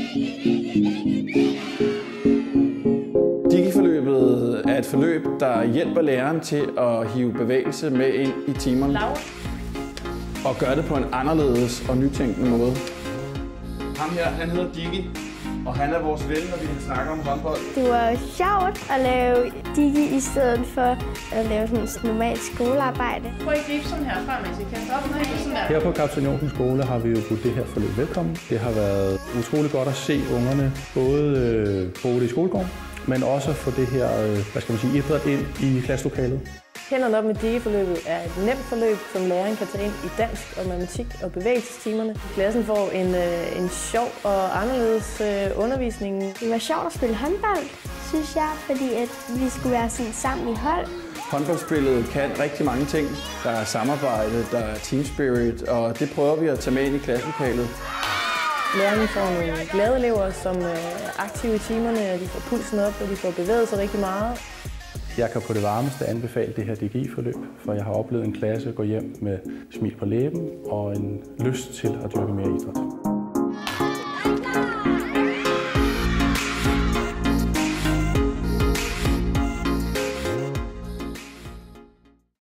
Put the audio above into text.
Digi-forløbet er et forløb, der hjælper læreren til at hive bevægelse med ind i timerne og gøre det på en anderledes og nytænkende måde. Ham her, han hedder Digi, og han er vores ven, når vi snakker om håndbold. Det var sjovt at lave Digi i stedet for at lave sådan et normalt skolearbejde. Prøv at gribe sådan her frem, mens I kaster op, når I sådan der. Her på Kaptajn Johnsen Skole har vi jo budt det her forløb velkommen. Det har været utroligt godt at se ungerne både bruge det i skolegården, men også få det her, idræt ind i klasselokalet. Hænderne op med Digi-forløbet er et nemt forløb, som læreren kan tage ind i dansk og matematik og bevægelsestimerne. Klassen får en sjov og anderledes undervisning. Det var sjovt at spille håndbold, synes jeg, fordi at vi skulle være sådan sammen i hold. Håndboldspillet kan rigtig mange ting. Der er samarbejde, der er team spirit, og det prøver vi at tage med ind i klasselokalet. Lærerne får nogle glade elever, som er aktive i timerne, og de får pulsen op, og de får bevæget sig rigtig meget. Jeg kan på det varmeste anbefale det her DGI-forløb, for jeg har oplevet en klasse gå hjem med smil på læben og en lyst til at dyrke mere idræt.